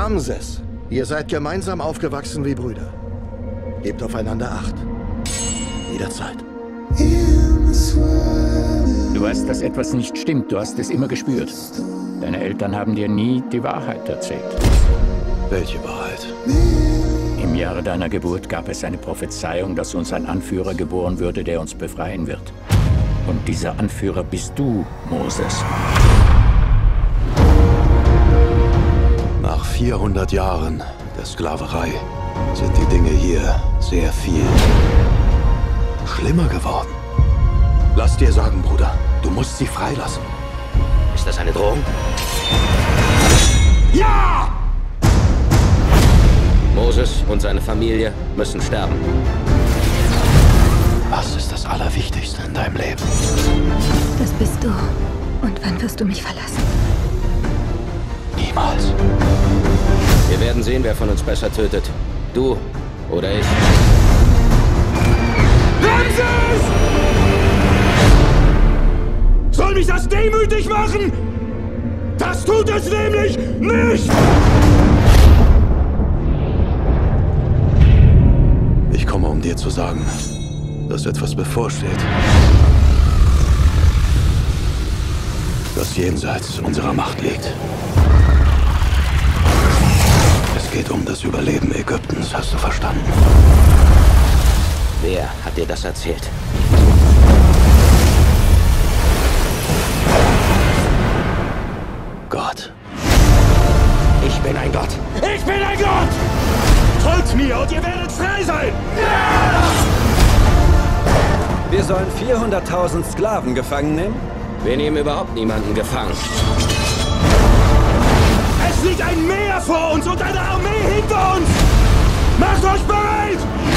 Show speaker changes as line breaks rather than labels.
Ramses, ihr seid gemeinsam aufgewachsen wie Brüder. Gebt aufeinander Acht. Jederzeit.
Du weißt, dass etwas nicht stimmt. Du hast es immer gespürt. Deine Eltern haben dir nie die Wahrheit erzählt.
Welche Wahrheit?
Im Jahre deiner Geburt gab es eine Prophezeiung, dass uns ein Anführer geboren würde, der uns befreien wird. Und dieser Anführer bist du, Moses.
Nach 400 Jahren der Sklaverei sind die Dinge hier sehr viel schlimmer geworden. Lass dir sagen, Bruder, du musst sie freilassen.
Ist das eine Drohung?
Ja!
Moses und seine Familie müssen sterben.
Was ist das Allerwichtigste in deinem Leben?
Das bist du. Und wann wirst du mich verlassen?
Niemals.
Wir werden sehen, wer von uns besser tötet. Du oder ich.
Ramses! Soll mich das demütig machen? Das tut es nämlich nicht!
Ich komme, um dir zu sagen, dass etwas bevorsteht. Das jenseits unserer Macht liegt. Es geht um das Überleben Ägyptens, hast du verstanden?
Wer hat dir das erzählt?
Gott.
Ich bin ein Gott.
Ich bin ein Gott! Folgt mir und ihr werdet frei sein!
Wir sollen 400.000 Sklaven gefangen nehmen?
Wir nehmen überhaupt niemanden gefangen.
Es liegt ein Meer vor uns und eine Armee hinter uns! Macht euch bereit!